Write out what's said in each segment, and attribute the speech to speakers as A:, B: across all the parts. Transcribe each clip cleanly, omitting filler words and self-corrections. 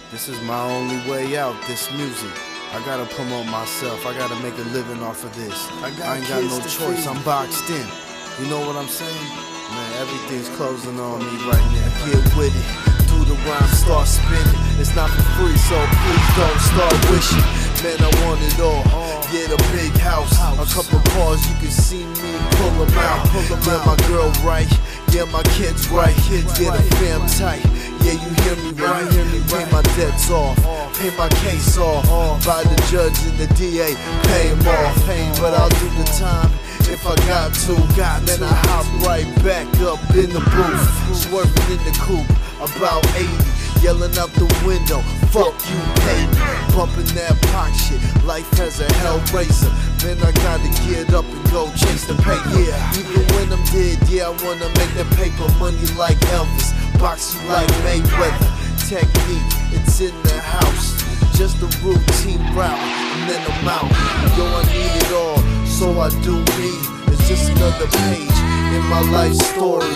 A: This is my only way out, this music. I gotta promote myself, I gotta make a living off of this. I ain't got no choice, I'm boxed in. You know what I'm saying? Man, everything's closing on me right now. Get with it, do the rhyme, start spinning. It's not for free, so please don't start wishing. Man, I want it all. Yeah, the big house, a couple cars, you can see me pull them out. Yeah, my girl right, yeah, my kids right. Yeah, the fam tight, yeah, you hear me right. Pay my debts off, pay my case off. By the judge and the DA, pay him off. But I'll do the time if I got to. Then I hop right back up in the booth, swerving in the coupe, about 80. Yelling out the window, fuck you, pay me. Bumping that pop shit, life has a hell razor. Man, I gotta get up and go chase the pay. Yeah, even when I'm dead, yeah, I wanna make that paper money like Elvis. Box you like Mayweather. Technique, it's in the house. Just a routine route, and then I'm out. Yo, I need it all, so I do me. It's just another page in my life story.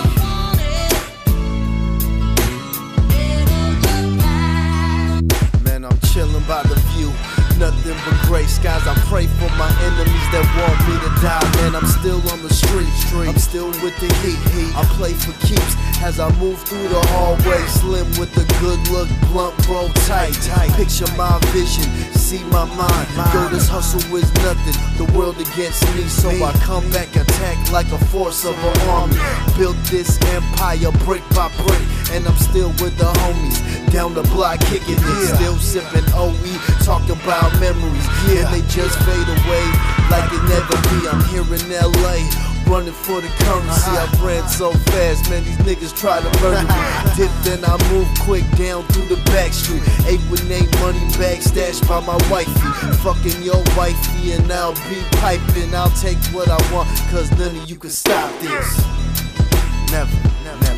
A: Chillin' by the view, nothing but gray skies. I pray for my enemies that want me to die. Man, I'm still on the street, I'm still with the heat. I play for keeps as I move through the hallway. Slim with the good look, blunt roll tight. Picture my vision, see my mind. Yo, this hustle is nothing, the world against me. So I come back, attack like a force of an army. Built this empire brick by brick, and I'm still with the homies down the block kicking it. Still sipping OE, talk about memories. And they just fade away like it never be. I'm here in LA, running for the currency. I ran so fast, man, these niggas try to murder me. Dip, then I move quick down through the back street. 818 money bag stashed by my wifey. Fucking your wifey and I'll be piping. I'll take what I want, cause none of you can stop this. Never, never.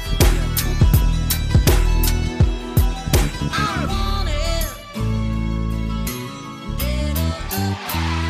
B: I want it.